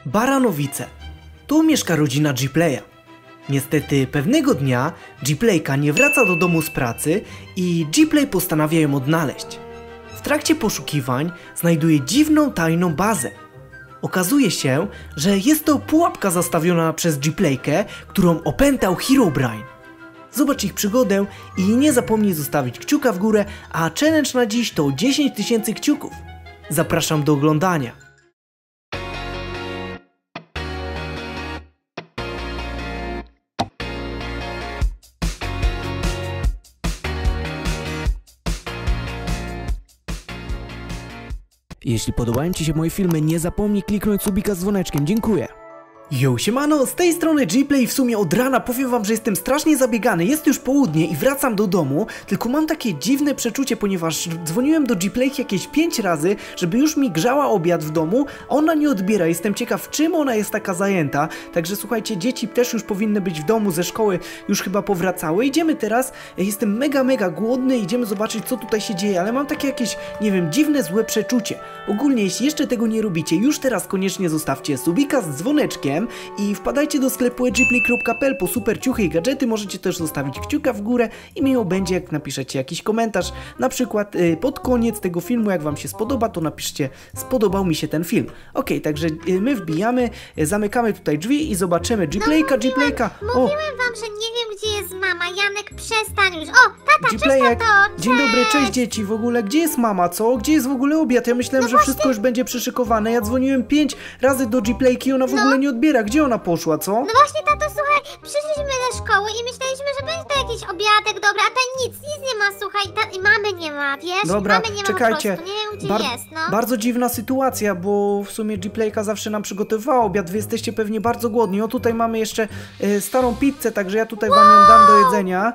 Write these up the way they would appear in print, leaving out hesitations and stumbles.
Baranowice. Tu mieszka rodzina Gplay'a. Niestety pewnego dnia Gplayka nie wraca do domu z pracy i Gplay postanawia ją odnaleźć. W trakcie poszukiwań znajduje dziwną, tajną bazę. Okazuje się, że jest to pułapka zastawiona przez Gplaykę, którą opętał Herobrine. Zobacz ich przygodę i nie zapomnij zostawić kciuka w górę, a challenge na dziś to 10 000 kciuków. Zapraszam do oglądania. Jeśli podobają Ci się moje filmy, nie zapomnij kliknąć subika z dzwoneczkiem. Dziękuję. Yo, siemano, z tej strony Gplay. W sumie od rana powiem wam, że jestem strasznie zabiegany. Jest już południe i wracam do domu, tylko mam takie dziwne przeczucie, ponieważ dzwoniłem do Gplay jakieś 5 razy, żeby już mi grzała obiad w domu, a ona nie odbiera. Jestem ciekaw, czym ona jest taka zajęta. Także słuchajcie, dzieci też już powinny być w domu, ze szkoły już chyba powracały. Idziemy teraz, jestem mega głodny, idziemy zobaczyć, co tutaj się dzieje, ale mam takie jakieś, nie wiem, dziwne, złe przeczucie. Ogólnie, jeśli jeszcze tego nie robicie, już teraz koniecznie zostawcie subika z dzwoneczkiem i wpadajcie do sklepu gplay.pl po super ciuchy i gadżety. Możecie też zostawić kciuka w górę i miło będzie, jak napiszecie jakiś komentarz, na przykład pod koniec tego filmu, jak wam się spodoba, to napiszcie: spodobał mi się ten film. Ok, także my wbijamy, zamykamy tutaj drzwi i zobaczymy Gplayka. Mówiłem wam, że nie wiem, gdzie jest mama. Janek, przestań już. O, tata, Gplayek, cześć, tato. dzień dobry, cześć dzieci. W ogóle, gdzie jest mama, co? Gdzie jest w ogóle obiad? Ja myślałem, że wszystko już będzie przyszykowane. Ja dzwoniłem 5 razy do Gplayki i ona w ogóle nie odbiera. Gdzie ona poszła, co? No właśnie, tato, słuchaj, przyszliśmy ze szkoły i myśleliśmy, że będzie to jakiś obiadek, dobra, a ten nic nie ma, słuchaj, i mamy nie ma, wiesz? Dobra, mamy nie ma czekajcie. po prostu, nie wiem, gdzie jest, no. Bardzo dziwna sytuacja, bo w sumie Gplayka zawsze nam przygotowywała obiad, wy jesteście pewnie bardzo głodni. O, tutaj mamy jeszcze starą pizzę, także ja tutaj wam ją dam do jedzenia.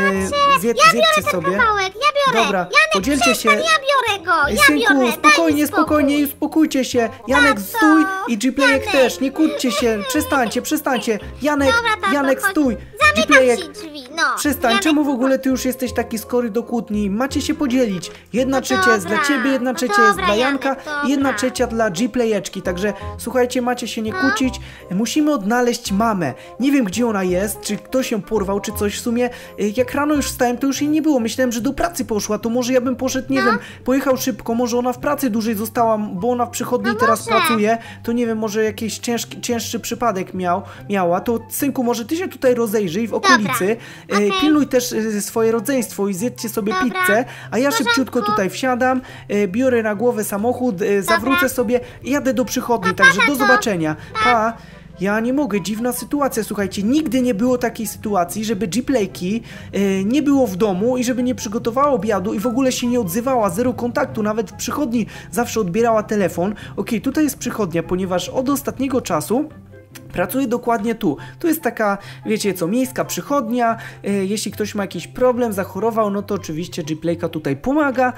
Zjedzcie sobie. Kawałek, ja biorę. Dobra, Janek, podzielcie się. ja biorę go, ja Synku, biorę, spokojnie, uspokójcie się. Janek, stój i Gplayek też, nie kłóćcie się, przestańcie. Janek, Dobra, tato, Janek, chodź. stój. Zamykam Gplayek, ci drzwi, no. przestań, Janek, czemu w ogóle ty już jesteś taki skory do kłótni? Macie się podzielić. 1/3 jest dla dobra, ciebie, 1/3 jest dobra, dla Janka Janek, dobra. i 1/3 dla Gplayeczki. Także słuchajcie, macie się nie kłócić. Musimy odnaleźć mamę. Nie wiem, gdzie ona jest, czy ktoś ją porwał, czy coś. W sumie jak rano już wstałem, to już jej nie było. Myślałem, że do pracy poszła, to może ja bym poszedł, nie wiem, pojechał szybko, może ona w pracy dłużej została, bo ona w przychodni teraz pracuje, to nie wiem, może jakiś cięższy przypadek miała. To synku, może ty się tutaj rozejrzyj w okolicy. Pilnuj też swoje rodzeństwo i zjedzcie sobie pizzę, a ja szybciutko tutaj wsiadam, biorę na głowę samochód, zawrócę sobie i jadę do przychodni, także do zobaczenia. Pa! Ja nie mogę, dziwna sytuacja, słuchajcie, nigdy nie było takiej sytuacji, żeby Gplayki nie było w domu i żeby nie przygotowała obiadu i w ogóle się nie odzywała, zero kontaktu, nawet w przychodni zawsze odbierała telefon. Okej, tutaj jest przychodnia, ponieważ od ostatniego czasu pracuję dokładnie tu. Tu jest taka, wiecie co, miejska przychodnia. Jeśli ktoś ma jakiś problem, zachorował, no to oczywiście Gplayka tutaj pomaga.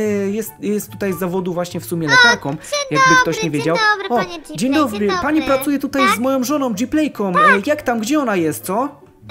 Jest tutaj z zawodu właśnie w sumie lekarką, jakby ktoś nie wiedział. Dzień dobry, panie Gplay, Dzień dobry. Pani pracuje tutaj z moją żoną Gplayką. Jak tam, gdzie ona jest, co?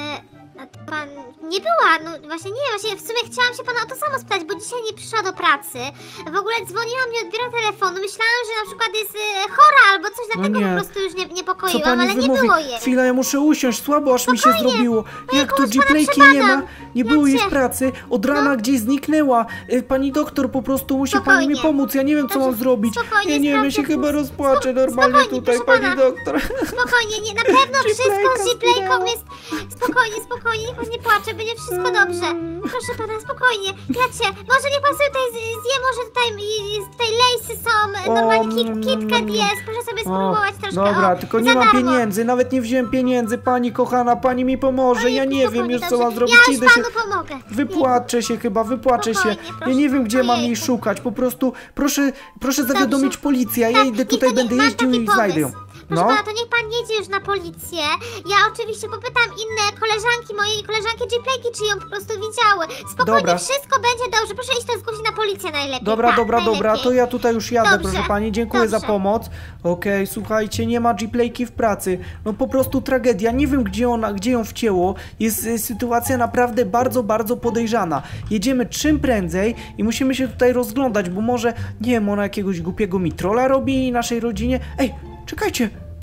A pan nie była, no właśnie w sumie chciałam się pana o to samo spytać, bo dzisiaj nie przyszła do pracy. W ogóle dzwoniłam, nie odbiera telefonu, myślałam, że na przykład jest chora albo coś, dlatego po prostu już niepokoiłam, ale nie było jej. Chwila, ja muszę usiąść, słabo aż mi się zrobiło. Jak tu Gplayki nie ma, nie było jej w pracy, od rana gdzieś zniknęła. Pani doktor, po prostu musi pani mi pomóc, ja nie wiem, co mam zrobić. Ja nie wiem, ja się chyba rozpłaczę normalnie tutaj, pani doktor. Spokojnie, na pewno wszystko z Gplayką jest... Spokojnie, niech pan nie płacze, będzie wszystko dobrze. Proszę pana, spokojnie. Gracie, może niech pan sobie tutaj zje, może tutaj lejsy są, normalnie KitKat jest, proszę sobie spróbować troszkę. Dobra, tylko nie mam pieniędzy, nawet nie wziąłem pieniędzy, pani kochana, pani mi pomoże, ja nie wiem już, co mam zrobić. Ja już panu pomogę. Wypłaczę się chyba, ja nie wiem, gdzie mam jej szukać, po prostu proszę zawiadomić policję, ja idę tutaj, będę jeździł i znajdę ją. Proszę pana, to niech pan jedzie już na policję. Ja oczywiście popytam inne koleżanki, mojej koleżanki Gplayki, czy ją po prostu widziały. Spokojnie, wszystko będzie dobrze. Proszę iść to zgłosić na policję najlepiej. Dobra, to ja tutaj już jadę, proszę pani, dziękuję za pomoc. Okej, słuchajcie, nie ma Gplayki w pracy. No po prostu tragedia, nie wiem gdzie ją wcięło. Jest sytuacja naprawdę bardzo podejrzana. Jedziemy czym prędzej i musimy się tutaj rozglądać, bo może, nie wiem, ona jakiegoś głupiego mi trolla robi naszej rodzinie. Ej, czekajcie,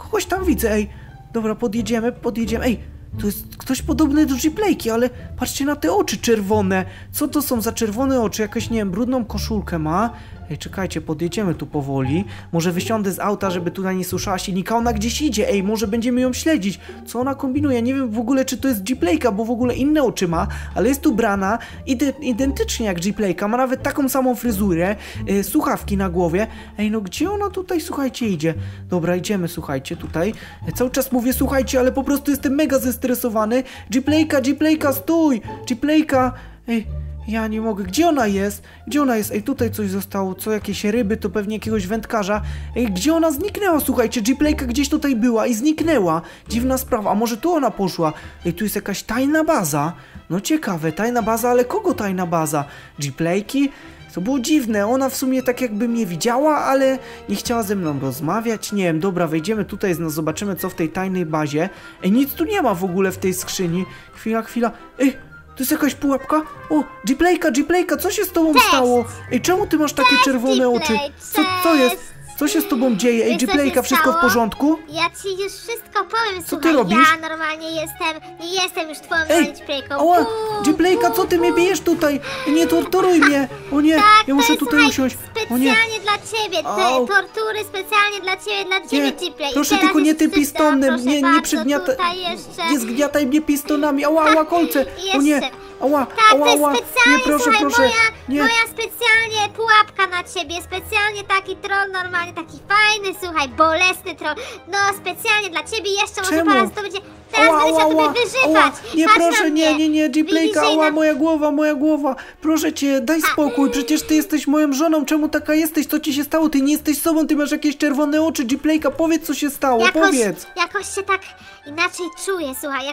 kogoś tam widzę, ej. Dobra, podjedziemy. Ej, to jest ktoś podobny do G-Playki, ale patrzcie na te oczy czerwone. Co to są za czerwone oczy? Jakaś, nie wiem, brudną koszulkę ma. Ej, czekajcie, podjedziemy tu powoli. Może wysiądę z auta, żeby tutaj nie słyszała silnika. Ona gdzieś idzie, ej, może będziemy ją śledzić. Co ona kombinuje? Nie wiem w ogóle, czy to jest G-Playka, bo w ogóle inne oczy ma, ale jest ubrana identycznie jak G-Playka. Ma nawet taką samą fryzurę, słuchawki na głowie. Ej, no gdzie ona tutaj, słuchajcie, idzie? Dobra, idziemy, słuchajcie, tutaj. Cały czas mówię, słuchajcie, ale po prostu jestem mega zestresowany. G-Playka, stój! G-Playka, ej. Ja nie mogę. Gdzie ona jest? Ej, tutaj coś zostało. Co, jakieś ryby? To pewnie jakiegoś wędkarza. Ej, gdzie ona zniknęła? Słuchajcie, G-Playka gdzieś tutaj była i zniknęła. Dziwna sprawa. A może tu ona poszła? Ej, tu jest jakaś tajna baza. No ciekawe, tajna baza, ale kogo tajna baza? G-Playki? To było dziwne. Ona w sumie tak jakby mnie widziała, ale nie chciała ze mną rozmawiać. Nie wiem, dobra, wejdziemy tutaj, zobaczymy co w tej tajnej bazie. Ej, nic tu nie ma w ogóle w tej skrzyni. Chwila. Ej! To jest jakaś pułapka? O, G-Playka, co się z tobą stało? Ej, czemu ty masz takie czerwone oczy? Co jest? Co się z tobą dzieje? Ej, G-Playka, wszystko w porządku? Ja ci już wszystko powiem, co ty robisz? Ja normalnie nie jestem już twoją G-Playką. Ała, G-Playka, co ty mnie bijesz tutaj? Nie torturuj mnie! O nie, tak, ja muszę tutaj usiąść. O nie. Specjalnie dla ciebie, te tortury specjalnie dla ciebie, G-Play. Proszę, tylko nie tym pistonem, nie przygniataj. Nie zgniataj mnie pistonami, ała, kolce. O nie. Ała, to jest specjalnie, nie, proszę. Moja specjalnie pułapka na ciebie, specjalnie taki troll, normalnie taki fajny, słuchaj, bolesny troll. No, specjalnie dla ciebie jeszcze może teraz to będzie... Teraz będę się o tobie wyżywać. Nie, proszę, nie, G-Playka, ała, moja głowa. Proszę cię, daj spokój, przecież ty jesteś moją żoną, czemu taka jesteś, co ci się stało? Ty nie jesteś sobą, ty masz jakieś czerwone oczy, G-Playka, powiedz co się stało, powiedz. Jakoś się tak inaczej czuję, słuchaj,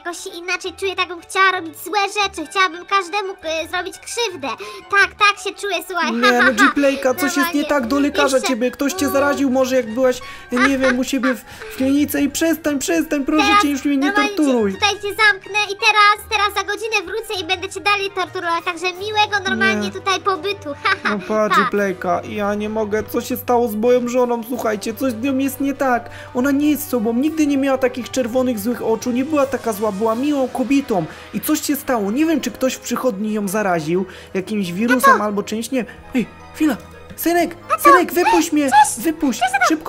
tak bym chciała robić złe rzeczy, chciałabym każdemu zrobić krzywdę. Tak się czuję, słuchaj. Nie, no G-Playka, coś jest nie tak, do lekarza ciebie, ktoś cię zaraził, może jak byłaś, nie wiem, u siebie w klinice i przestań, proszę cię, już mnie nie torturuj. Tutaj cię zamknę i teraz za godzinę wrócę i będę cię dalej torturować, także miłego normalnie tutaj pobytu, No patrz, G-Playka, ja nie mogę, co się stało z moją żoną, słuchajcie, coś z nią jest nie tak, ona nie jest sobą, nigdy nie miała takich czerwonych, złych oczu, nie była taka zła, była miłą kobietą i coś się stało, nie wiem, czy ktoś w przychodni ją zaraził jakimś wirusem albo czymś, nie, ej, chwila. Synek, wypuść mnie! Wypuść! Szybko,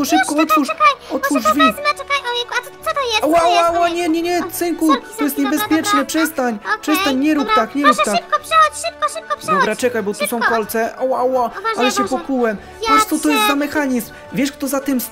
otwórz drzwi! Czekaj, ojejku, a co to jest? Ała, nie, synku, to jest niebezpieczne, przestań, nie rób tak. Proszę, szybko przechodź. Dobra, czekaj, bo tu są kolce, ała, ale się pokułem. Patrz, co to jest za mechanizm. Wiesz, kto za tym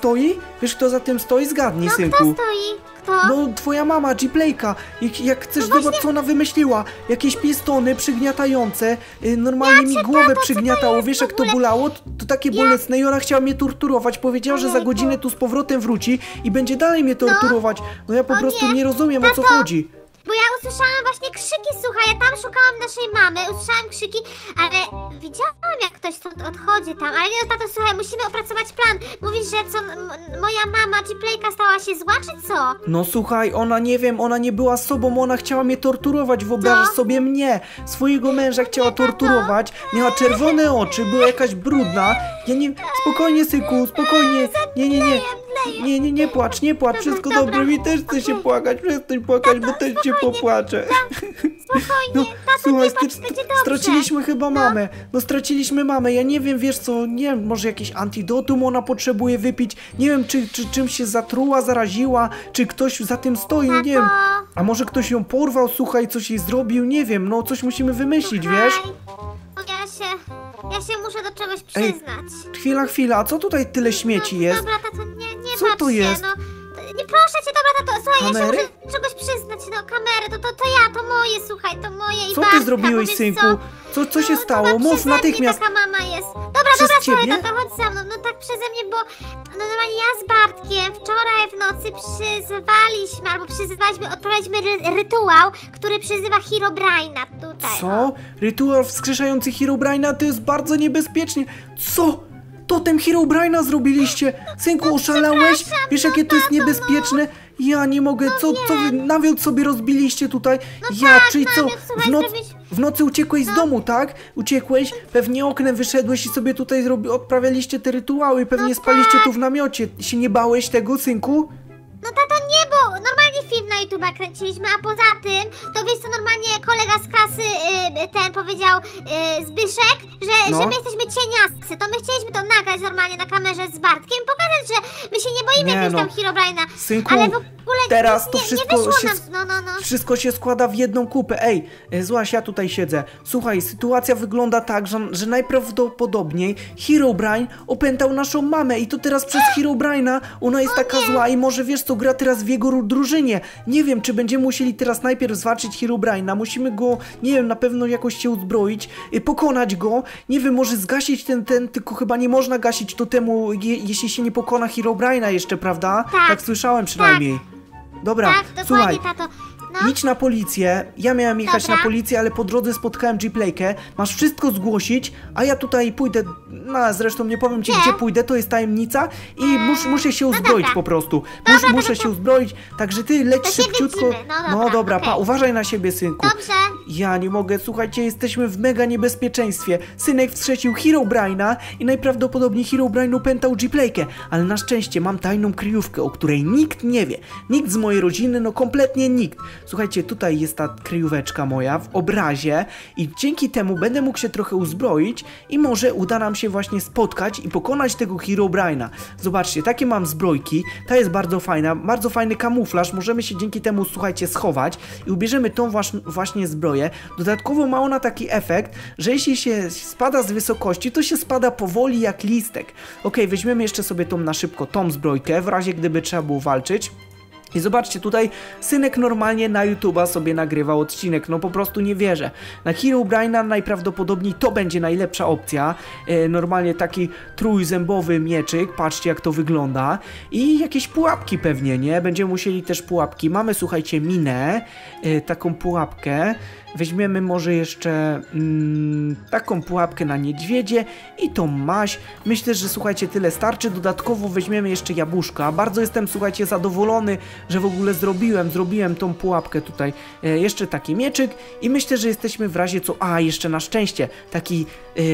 stoi? Zgadnij, synku. Kto stoi? Kto? No, twoja mama, G-Playka. Jak chcesz, zobacz, co ona wymyśliła. Jakieś pistony przygniatające, normalnie mi głowę przygniatało. Wiesz, jak to bolało? To takie bolesne i ona chciała mnie torturować. Powiedziała, że za godzinę tu z powrotem wróci i będzie dalej mnie torturować. No ja po prostu nie rozumiem, o co chodzi. Bo ja usłyszałam właśnie krzyki, słuchaj, ja tam szukałam naszej mamy, usłyszałam krzyki, ale widziałam jak ktoś stąd odchodzi tam, ale nie, no tato, słuchaj, musimy opracować plan. Mówisz, że co, moja mama G-Playka stała się zła, czy co? No słuchaj, ona nie była sobą, ona chciała mnie torturować, wyobrażasz sobie mnie, swojego męża chciała torturować, miała czerwone oczy, była jakaś brudna, spokojnie, synku, spokojnie, nie płacz, wszystko dobrze, mi też chce się płakać, przestań płakać, bo też cię popłaczę. Spokojnie, tato, słuchaj, nie płacz, będzie dobrze. straciliśmy chyba mamę, straciliśmy mamę, ja nie wiem, wiesz co, nie wiem, może jakieś antidotum ona potrzebuje wypić, nie wiem, czy czymś się zatruła, zaraziła, czy ktoś za tym stoi, nie wiem, a może ktoś ją porwał, słuchaj, coś jej zrobił, nie wiem, no coś musimy wymyślić, wiesz? Ja się muszę do czegoś przyznać. Chwila, a co tutaj tyle śmieci jest? Dobra, tato, nie co patrz to jest? się, no. Nie, proszę cię, dobra, tato, słuchaj, kamery? ja się muszę czegoś przyznać, no kamery, to ja, to moje, słuchaj, to moje i co ty zrobiłeś, synku? Co się stało? Mów natychmiast. Taka mama jest. Dobra, słuchaj, tato, chodź za mną, no tak przeze mnie, bo no normalnie ja z Bartkiem wczoraj w nocy odprowadziliśmy rytuał, który przyzywa Herobrine'a tutaj. Co? Rytuał wskrzeszający Herobrine'a to jest bardzo niebezpiecznie. Co? Totem Herobrine'a zrobiliście? Synku, oszalałeś? Wiesz, jakie to jest niebezpieczne? Ja nie mogę, co wy namiot sobie rozbiliście tutaj? Czyli co? W nocy uciekłeś z domu, tak? Uciekłeś, pewnie oknem wyszedłeś i sobie tutaj odprawialiście te rytuały, pewnie spaliście tu w namiocie. Się nie bałeś tego, synku? No YouTube'a kręciliśmy, a poza tym, to wiesz co, normalnie kolega z klasy, ten powiedział, Zbyszek, że my jesteśmy cieniascy, to my chcieliśmy to nagrać normalnie na kamerze z Bartkiem, pokazać, że my się nie boimy jakiegoś tam Herobrine'a, synku, ale w ogóle teraz to nie wszystko wyszło się, nam, wszystko się składa w jedną kupę. Ej, złaś, ja tutaj siedzę. Słuchaj, sytuacja wygląda tak, że najprawdopodobniej Herobrine opętał naszą mamę i to teraz przez Herobrine'a ona jest taka zła i może wiesz co, gra teraz w jego drużynie. Nie wiem, czy będziemy musieli teraz najpierw zwalczyć Herobrine'a, musimy go, nie wiem, na pewno jakoś się uzbroić, pokonać go, nie wiem, może zgasić ten, tylko chyba nie można gasić totemu, jeśli się nie pokona Herobrine'a jeszcze, prawda? Tak słyszałem przynajmniej. Dobra, tak, słuchaj, tato. idź na policję, ja miałem jechać na policję, ale po drodze spotkałem G-Playkę, masz wszystko zgłosić, a ja tutaj pójdę, no zresztą nie powiem ci gdzie pójdę, to jest tajemnica i muszę się uzbroić po prostu, muszę się uzbroić, także ty leć szybciutko, no dobra, pa, uważaj na siebie, synku. Dobrze. Ja nie mogę, słuchajcie, jesteśmy w mega niebezpieczeństwie, synek wstrzecił Herobrine'a i najprawdopodobniej Herobrine opętał G-Playkę, ale na szczęście mam tajną kryjówkę, o której nikt nie wie, nikt z mojej rodziny, no kompletnie nikt. Słuchajcie, tutaj jest ta kryjóweczka moja w obrazie i dzięki temu będę mógł się trochę uzbroić i może uda nam się właśnie spotkać i pokonać tego Herobrine'a. Zobaczcie, takie mam zbrojki, ta jest bardzo fajna, bardzo fajny kamuflaż, możemy się dzięki temu, słuchajcie, schować i ubierzemy tą właśnie zbroję. Dodatkowo ma ona taki efekt, że jeśli się spada z wysokości, to się spada powoli jak listek. Ok, weźmiemy jeszcze sobie tą na szybko, tą zbrojkę, w razie gdyby trzeba było walczyć. I zobaczcie, tutaj synek normalnie na YouTube'a sobie nagrywał odcinek, no po prostu nie wierzę. Na Herobrine'a najprawdopodobniej to będzie najlepsza opcja. Normalnie taki trójzębowy mieczyk, patrzcie jak to wygląda. I jakieś pułapki pewnie, nie? Będziemy musieli też pułapki. Mamy, słuchajcie, minę, taką pułapkę. Weźmiemy może jeszcze taką pułapkę na niedźwiedzie i tą maź. Myślę, że słuchajcie, tyle starczy. Dodatkowo weźmiemy jeszcze jabłuszka. Bardzo jestem, słuchajcie, zadowolony, że w ogóle zrobiłem tą pułapkę tutaj. Jeszcze taki mieczyk i myślę, że jesteśmy w razie co... A, jeszcze na szczęście taki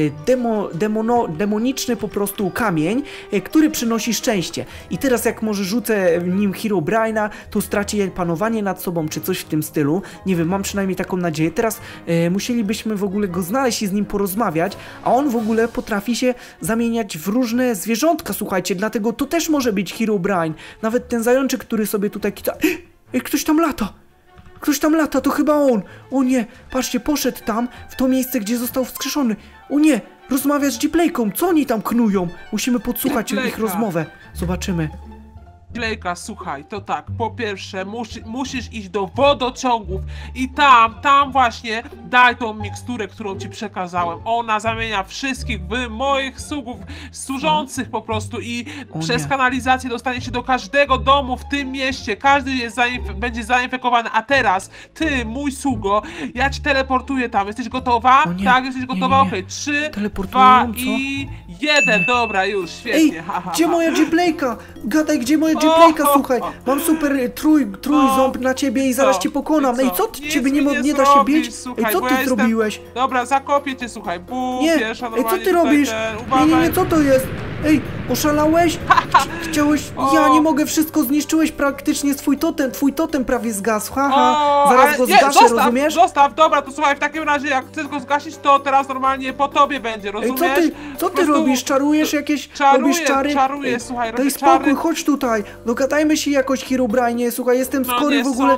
demoniczny po prostu kamień, który przynosi szczęście. I teraz jak może rzucę nim Herobrine'a, to straci panowanie nad sobą, czy coś w tym stylu. Nie wiem, mam przynajmniej taką nadzieję. Teraz musielibyśmy w ogóle go znaleźć i z nim porozmawiać, a on w ogóle potrafi się zamieniać w różne zwierzątka, słuchajcie, dlatego to też może być Herobrine. Nawet ten zajączek, który sobie tutaj kita... Ej, ktoś tam lata! Ktoś tam lata, to chyba on! O nie, patrzcie, poszedł tam, w to miejsce, gdzie został wskrzeszony. O nie, rozmawia z G-Playką, co oni tam knują? Musimy podsłuchać ich rozmowę. Zobaczymy. G-Playka, słuchaj, to tak, po pierwsze musisz iść do wodociągów i tam właśnie daj tą miksturę, którą ci przekazałem. Ona zamienia wszystkich w moich służących po prostu i przez kanalizację dostanie się do każdego domu w tym mieście. Każdy będzie zainfekowany, a teraz ty, mój sługo, ja ci teleportuję tam. Jesteś gotowa? Tak, jesteś gotowa? Okej, 3, 2 i 1. Dobra, już, świetnie. Ej, gdzie moja G-Playka? Gadaj, gdzie moja G-Playka, słuchaj. Mam super trójząb na ciebie i zaraz cię pokonam. Ej, co ty, ciebie nie da się bić? Ej, co ty zrobiłeś? Dobra, zakopię cię, słuchaj. Ej, co ty robisz? Nie, co to jest? Ej, oszalałeś? Chciałeś... Ja nie mogę, wszystko zniszczyłeś praktycznie, twój totem prawie zgasł, haha. Zaraz go zgaszę, rozumiesz? Zostaw, dobra, to słuchaj, w takim razie jak chcesz go zgasić, to teraz normalnie po tobie będzie, rozumiesz? Ej, co ty robisz? Czarujesz jakieś... robisz czary? Czaruję, słuchaj, daj spokój, chodź tutaj, dogadajmy się jakoś, Herobrine, słuchaj, jestem skory w ogóle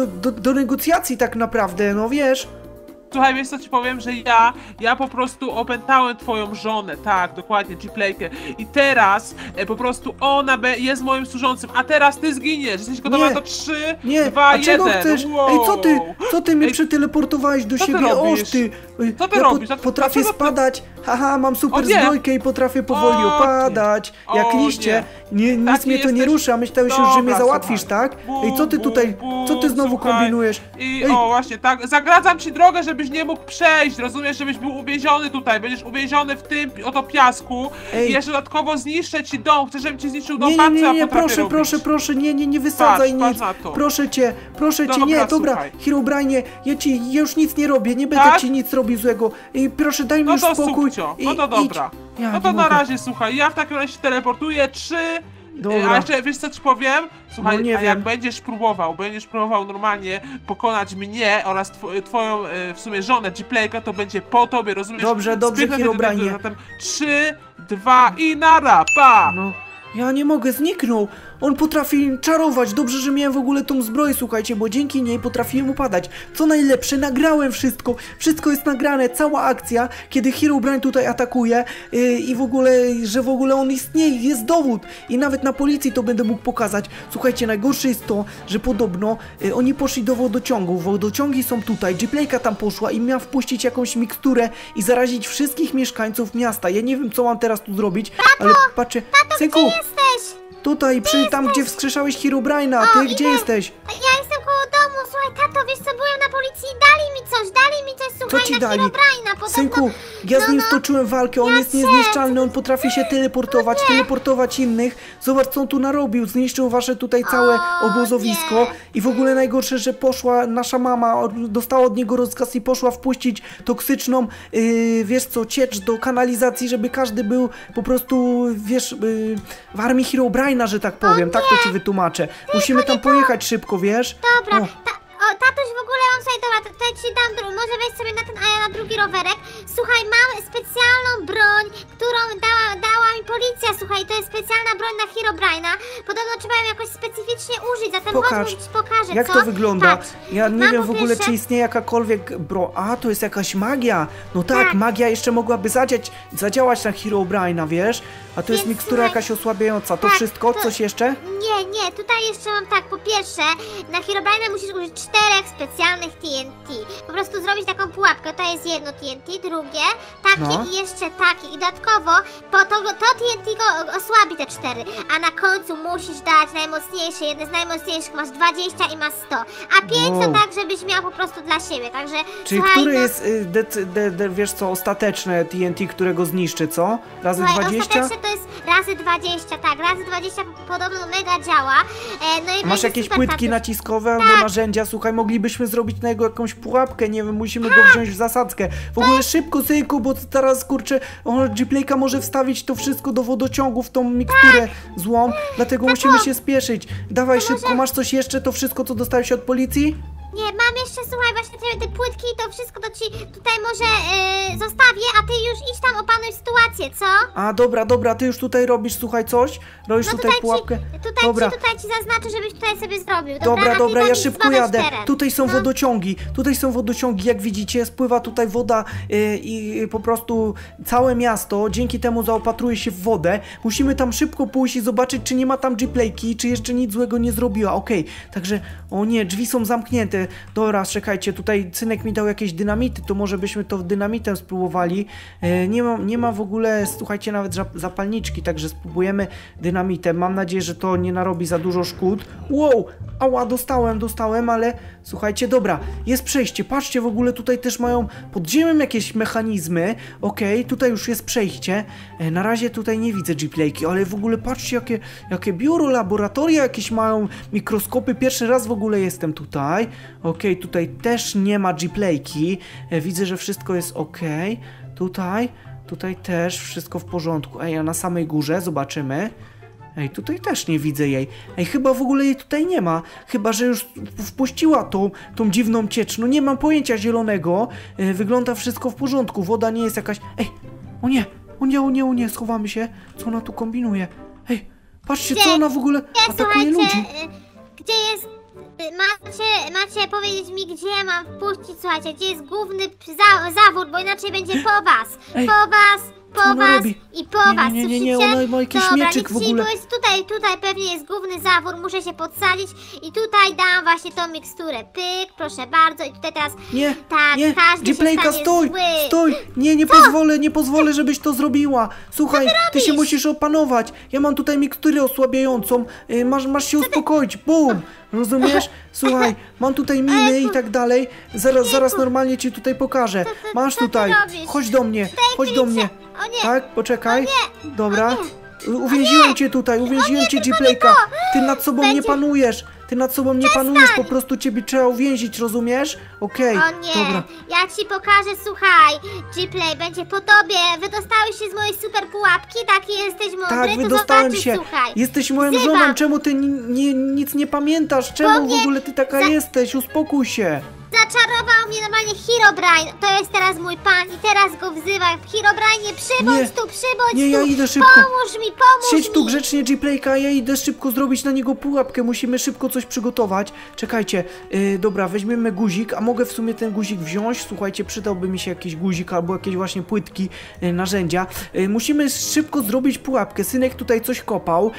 do negocjacji tak naprawdę, no wiesz. Słuchaj, wiesz co ci powiem, że ja po prostu opętałem twoją żonę, tak, dokładnie, G-Playkę. I teraz po prostu ona jest moim służącym, a teraz ty zginiesz. Jesteś gotowa? To 3, 2, 1. Czego chcesz? Wow. Ej, co ty mnie przeteleportowałeś do siebie? Oż ty! Co ty robisz? Potrafię spadać, haha, mam super zbrojkę i potrafię powoli opadać, jak liście. Nic mnie to nie rusza, myślałeś już, że mnie załatwisz, tak? Ej, co ty tutaj, co ty znowu kombinujesz? O, właśnie, tak, zagradzam ci drogę, żebyś nie mógł przejść, rozumiesz, żebyś był uwięziony tutaj, będziesz uwięziony w tym oto piasku i jeszcze dodatkowo zniszczę ci dom, chcesz, żebym ci zniszczył dom, nie, proszę, nie wysadzaj nic, proszę cię, nie, dobra, Herobrine, ja już nic nie robię, nie będę ci nic robił złego, i proszę, daj mi już spokój. No to dobra. No to na razie, słuchaj, ja w takim razie się teleportuję, 3, Dobra. A jeszcze, wiesz co ci powiem? Słuchaj, No, nie a jak wiem. będziesz próbował normalnie pokonać mnie oraz twoją w sumie żonę G-Playka, to będzie po tobie, rozumiesz? Dobrze, Herobrine. Zatem 3, 2 i nara, pa! No, ja nie mogę, zniknął. On potrafi czarować. Dobrze, że miałem w ogóle tą zbroję, słuchajcie, bo dzięki niej potrafiłem upadać. Co najlepsze, nagrałem wszystko. Wszystko jest nagrane, cała akcja, kiedy Herobrine tutaj atakuje i w ogóle, że w ogóle on istnieje, jest dowód. I nawet na policji to będę mógł pokazać. Słuchajcie, najgorsze jest to, że podobno oni poszli do wodociągów. Wodociągi są tutaj, G-Playka tam poszła i miała wpuścić jakąś miksturę i zarazić wszystkich mieszkańców miasta. Ja nie wiem, co mam teraz tu zrobić, ale patrzcie, synku, Jesteś! tutaj, tam gdzie wskrzeszałeś Herobrine'a, a ty gdzie jesteś? Ja jestem koło domu, słuchaj, tato, wiesz co, byłem na policji i dali mi coś, słuchaj, ci na dali? Herobrine'a, podobno... Synku, ja z nim stoczyłem walkę, on jest niezniszczalny, on potrafi się teleportować innych. Zobacz, co on tu narobił, zniszczył wasze tutaj całe obozowisko i w ogóle najgorsze, że poszła nasza mama, dostała od niego rozkaz i poszła wpuścić toksyczną, wiesz co, ciecz do kanalizacji, żeby każdy był po prostu, wiesz, w armii Herobrine'a, że tak powiem, tak to ci wytłumaczę. Musimy tam pojechać szybko, wiesz? Dobra, No. tatuś, w ogóle mam, słuchaj, dobra, to ja ci dam, może weź sobie na ten, a ja na drugi rowerek. Słuchaj, mam specjalną broń, którą dała mi policja, słuchaj, to jest specjalna broń na Herobrine'a. Podobno trzeba ją jakoś specyficznie użyć, zatem Pokaż. może ci pokażę, Jak co? to wygląda? Patrz. Ja nie Mam wiem po w ogóle, pierwsze- czy istnieje jakakolwiek A, to jest jakaś magia. No tak, Tak. magia jeszcze mogłaby zadziałać na Herobrine'a, wiesz? A to jest Więc mikstura słuchaj- jakaś osłabiająca. To Tak, wszystko? to- Coś jeszcze? Nie, tutaj jeszcze mam tak, po pierwsze, na Herobrine'a musisz użyć 4 specjalnych TNT. Po prostu zrobić taką pułapkę, to jest jedno TNT, drugie, takie No. i jeszcze takie. I dodatkowo, to TNT go osłabi te 4, a na końcu musisz dać najmocniejsze, jedne z najmocniejszych, masz 20 i masz 100. A 5 Wow. to tak, żebyś miał po prostu dla siebie, także Czyli słuchaj, które no, jest, wiesz co, ostateczne TNT, którego zniszczy, co? Razy słuchaj, 20? ostatecznie to jest razy 20, tak, razy 20 podobno mega działa. No i Masz będzie jakieś super, płytki tatuś. naciskowe albo narzędzia? Słuchaj, moglibyśmy zrobić na niego jakąś pułapkę, nie wiem, musimy go wziąć w zasadzkę. W ogóle szybko, synku, bo teraz, kurczę, G-Playka może wstawić to wszystko do wodociągów, tą miksturę złą, dlatego musimy się spieszyć. Dawaj szybko, masz coś jeszcze, to wszystko, co dostałeś od policji? Nie, mam jeszcze, słuchaj, właśnie te płytki i to wszystko to ci tutaj może zostawię, a ty już idź tam opanuj sytuację, co? A, dobra, ty już tutaj robisz, słuchaj, coś? Robisz No tutaj pułapkę? Dobra. tutaj ci zaznaczę, żebyś tutaj sobie zrobił, dobra? A ty Dobra, ja bądź szybko zbadać jadę. teren. Tutaj są No. wodociągi, jak widzicie, spływa tutaj woda i po prostu całe miasto dzięki temu zaopatruje się w wodę. Musimy tam szybko pójść i zobaczyć, czy nie ma tam G-Playki, czy jeszcze nic złego nie zrobiła. Okej, także, o nie, drzwi są zamknięte. Dobra, czekajcie, tutaj Cynek mi dał jakieś dynamity, to może byśmy to dynamitem spróbowali. Nie ma w ogóle, słuchajcie, nawet zapalniczki, także spróbujemy dynamitem. Mam nadzieję, że to nie narobi za dużo szkód. Wow, ała, dostałem, ale słuchajcie, dobra, jest przejście. Patrzcie, w ogóle tutaj też mają pod ziemią jakieś mechanizmy. Okej, tutaj już jest przejście. Na razie tutaj nie widzę G-Playki, ale w ogóle patrzcie, jakie biuro, laboratoria jakieś mają, mikroskopy. Pierwszy raz w ogóle jestem tutaj. Okej, tutaj też nie ma G-Playki. Widzę, że wszystko jest okej. Tutaj też wszystko w porządku. Ej, a na samej górze zobaczymy. Ej, tutaj też nie widzę jej. Ej, chyba w ogóle jej tutaj nie ma. Chyba, że już wpuściła tą dziwną ciecz. No nie mam pojęcia zielonego. Wygląda wszystko w porządku. Woda nie jest jakaś... Ej, o nie, schowamy się. Co ona tu kombinuje? Ej, patrzcie, co ona w ogóle atakuje ludzi. Gdzie jest... Macie powiedzieć mi, gdzie mam wpuścić, słuchajcie, gdzie jest główny zawór, bo inaczej będzie po was. Ej, Po was ona robi? i po Nie, was, nie, słyszycie? ona ma jakiś Dobra, mieczyk w nic ci ogóle. nie jest tutaj pewnie jest główny zawór, muszę się podsadzić i tutaj dam właśnie tą miksturę. Pyk, proszę bardzo i tutaj teraz... Nie, Tak, nie, każdy się G-Playka, stanie stój, zły. stój, nie pozwolę, żebyś to zrobiła. Słuchaj, ty się musisz opanować, ja mam tutaj miksturę osłabiającą, masz się uspokoić, bum, rozumiesz? Słuchaj, mam tutaj miny i tak dalej, zaraz normalnie ci tutaj pokażę, masz co ty tutaj, robisz? chodź do mnie, O nie, tak, poczekaj, dobra, Uwięziłem cię tutaj, uwięziłem cię, G-Playka. Ty nad sobą nie panujesz. Ty nad sobą nie panujesz, po prostu ciebie trzeba uwięzić, rozumiesz? Okej, O nie, dobra. ja ci pokażę, słuchaj, G-Play będzie po tobie, wydostałeś się z mojej super pułapki, taki jesteś mądry, Tak, to wydostałem zobaczysz, się. słuchaj. Jesteś moją Wzywam. żoną, czemu ty nic nie pamiętasz? Czemu w ogóle ty taka jesteś? Uspokój się. Zaczarował mnie normalnie Herobrine, to jest teraz mój pan i teraz go wzywam. Herobrine, przybądź tu, przybądź Nie, tu, ja idę szybko. pomóż mi. Siedź tu grzecznie, G-Playka, ja idę szybko zrobić na niego pułapkę, musimy szybko coś przygotować. Czekajcie, dobra, weźmiemy guzik, a mogę w sumie ten guzik wziąć? Słuchajcie, przydałby mi się jakiś guzik albo jakieś właśnie płytki, narzędzia. Musimy szybko zrobić pułapkę, synek tutaj coś kopał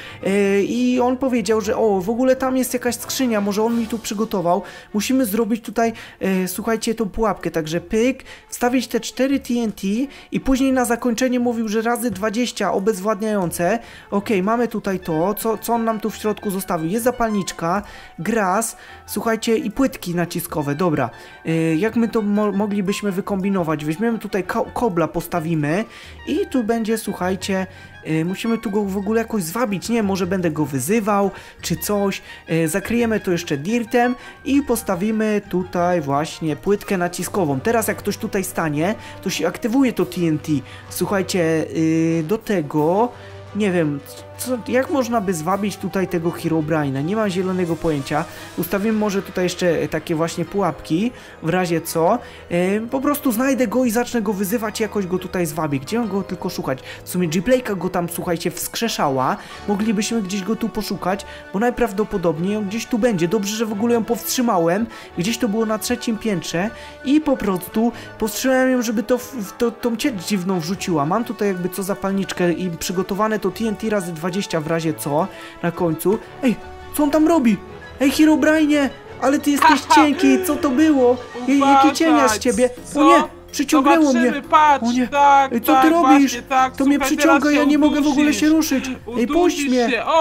i on powiedział, że w ogóle tam jest jakaś skrzynia, może on mi tu przygotował. Musimy zrobić tutaj, słuchajcie, tą pułapkę, także pyk, wstawić te 4 TNT i później na zakończenie mówił, że razy 20 obezwładniające. Okej, mamy tutaj to, co on nam tu w środku zostawił. Jest zapalniczka, gras, słuchajcie, i płytki naciskowe. Dobra, jak my to moglibyśmy wykombinować? Weźmiemy tutaj kobla, postawimy i tu będzie, słuchajcie, musimy tu go w ogóle jakoś zwabić, nie, może będę go wyzywał, czy coś, zakryjemy to jeszcze dirtem i postawimy tutaj właśnie płytkę naciskową. Teraz jak ktoś tutaj stanie, to się aktywuje to TNT. Słuchajcie, do tego, nie wiem, jak można by zwabić tutaj tego Herobrine'a? Nie mam zielonego pojęcia. Ustawimy może tutaj jeszcze takie właśnie pułapki, w razie co. Po prostu znajdę go i zacznę go wyzywać i jakoś go tutaj zwabię. Gdzie on go tylko szukać? W sumie G-Playka go tam, słuchajcie, wskrzeszała. Moglibyśmy gdzieś go tu poszukać, bo najprawdopodobniej on gdzieś tu będzie. Dobrze, że w ogóle ją powstrzymałem. Gdzieś to było na 3. piętrze i po prostu powstrzymałem ją, żeby tą ciecz dziwną wrzuciła. Mam tutaj jakby co zapalniczkę i przygotowane to TNT razy 20 w razie co na końcu. Ej, co on tam robi? Ej, Herobrine, ale ty jesteś cienki, co to było? Jakie cienia z ciebie? Co? O nie, przyciągnęło mnie. Patrz, O nie, tak, ej, co ty robisz? Właśnie, tak, To mnie słuchaj, przyciąga, teraz ja się nie mogę w ogóle udusisz. się ruszyć. Ej, puść Udusisz mnie. się.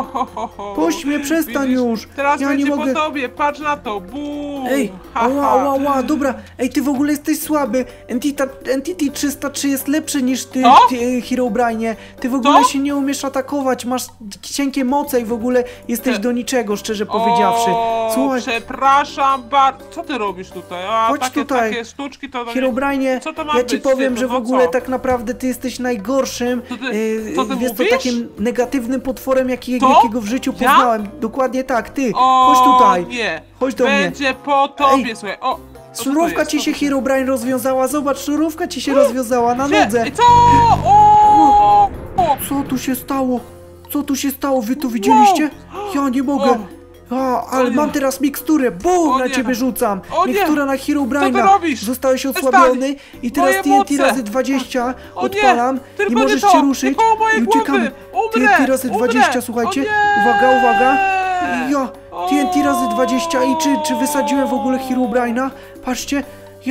Puść mnie, przestań Widzisz? już. Teraz Ja będzie nie mogę. po tobie, patrz na to, bum. Ej, ała, dobra. Ej, ty w ogóle jesteś słaby. Entity 303 jest lepszy niż ty, Herobrine. Ty w ogóle się nie umiesz atakować, masz cienkie moce i w ogóle jesteś do niczego, szczerze powiedziawszy. Słuchaj, Przepraszam bardzo. Co ty robisz tutaj? chodź tutaj. Takie sztuczki to... Herobrine, Co to ma ja ci być, powiem, synu? że w No ogóle co? tak naprawdę ty jesteś najgorszym, co ty wiesz co, mówisz? takim negatywnym potworem, To? jakiego w życiu Ja? poznałem. Dokładnie tak, ty. Chodź tutaj. Nie. Chodź do mnie. Będzie po tobie, słuchaj. Co to Sznurówka jest? ci się, Herobrine, rozwiązała. Zobacz, sznurówka ci się rozwiązała na nodze. Co? O! Co tu się stało? Co tu się stało? Wy to widzieliście? Ja nie mogę. Ale nie. mam teraz miksturę. Bum, O na nie. ciebie rzucam. O nie. Mikstura na Co Herobrine'a. ty robisz? Zostałeś Przestań. osłabiony i teraz Moje TNT moce. razy 20 O nie. odpalam Tylko i nie możesz to. się ruszyć Nie koło mojej i uciekamy. głowy. Umrę. TNT razy 20, Umrę. słuchajcie. O nie. Uwaga. Ja, O. TNT razy 20 i czy wysadziłem w ogóle Herobrine'a? Patrzcie,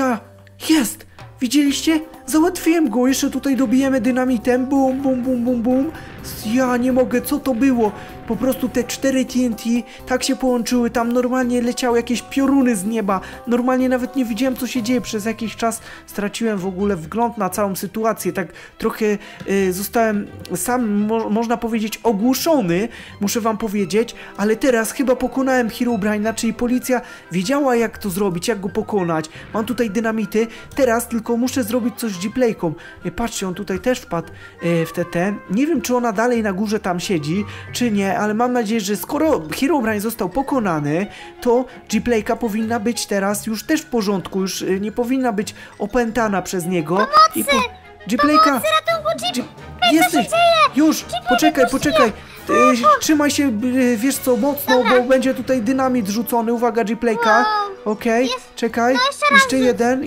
jest! Widzieliście? Załatwiłem go, jeszcze tutaj dobijemy dynamitem, bum. Ja nie mogę, co to było? Po prostu te 4 TNT tak się połączyły, tam normalnie leciały jakieś pioruny z nieba. Normalnie nawet nie widziałem, co się dzieje. Przez jakiś czas straciłem w ogóle wgląd na całą sytuację. Tak trochę zostałem sam, można powiedzieć, ogłuszony, muszę wam powiedzieć. Ale teraz chyba pokonałem Herobrine'a, czyli policja wiedziała, jak to zrobić, jak go pokonać. Mam tutaj dynamity. Teraz tylko muszę zrobić coś z G-Playką. Patrzcie, on tutaj też wpadł w TT. Nie wiem, czy ona dalej na górze tam siedzi, czy nie, ale mam nadzieję, że skoro Herobrine został pokonany, to G-Playka powinna być teraz już też w porządku, już nie powinna być opętana przez niego. G-Playka! Jesteś! Już! Poczekaj! Trzymaj się, wiesz co, mocno, bo będzie tutaj dynamit rzucony. Uwaga, G-Playka. Okej, czekaj. Jeszcze jeden.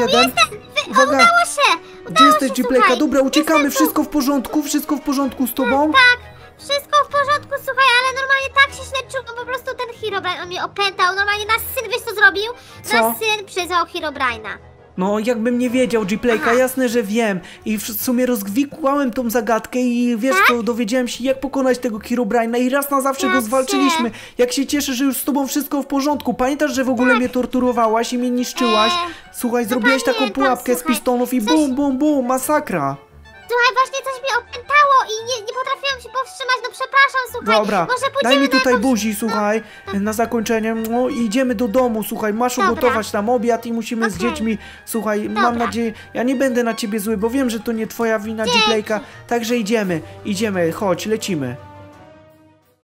Uwaga! Udało się! Gdzie jesteś, G-Playka? słuchaj. Dobra, uciekamy, Jestem tu. wszystko w porządku z tobą? Tak, wszystko w porządku, słuchaj, ale normalnie tak się źle czuł, po prostu ten Herobrine, on mnie opętał, normalnie nasz syn, wiesz co zrobił? Co? Nasz syn przyzwał Herobrine'a. No, jakbym nie wiedział, G-Playka, jasne, że wiem. I w sumie rozgwikłałem tą zagadkę i wiesz co, dowiedziałem się, jak pokonać tego Herobrine'a i raz na zawsze go zwalczyliśmy. Jak się cieszę, że już z tobą wszystko w porządku. Pamiętasz, że w ogóle mnie torturowałaś i mnie niszczyłaś? Słuchaj, zrobiłeś taką pamiętam, pułapkę z słuchaj. pistonów i bum, masakra. Słuchaj, właśnie coś mnie opętało i nie potrafiłam się powstrzymać, no przepraszam, słuchaj. Dobra, Może daj pójdziemy mi na tutaj jakąś... buzi, słuchaj, na zakończenie. No i idziemy do domu, słuchaj, masz Dobra. ugotować tam obiad i musimy z Okej. dziećmi, słuchaj, mam Dobra. nadzieję, ja nie będę na ciebie zły, bo wiem, że to nie twoja wina, Gplayka, także idziemy, chodź, lecimy.